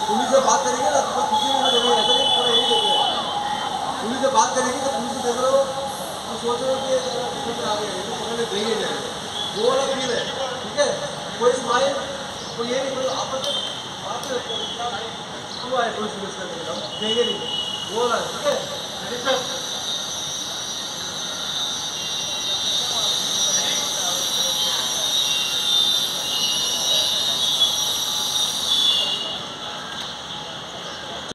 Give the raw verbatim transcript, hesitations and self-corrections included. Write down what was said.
Police से बात करेंगे ना तो किसी में देंगे, ऐसा नहीं पूरा यही देंगे। पुलिस से बात करेंगे तो पुलिस देख लो तो सोच रहे हो कि आ गए तो पकड़ने देंगे नहीं, वो वाला फील है। ठीक है, कोई स्माइल कोई ये नहीं, कोई आपस में बात क्यों आए, कोई पुलिस करने देंगे नहीं, वो वाला। ठीक है।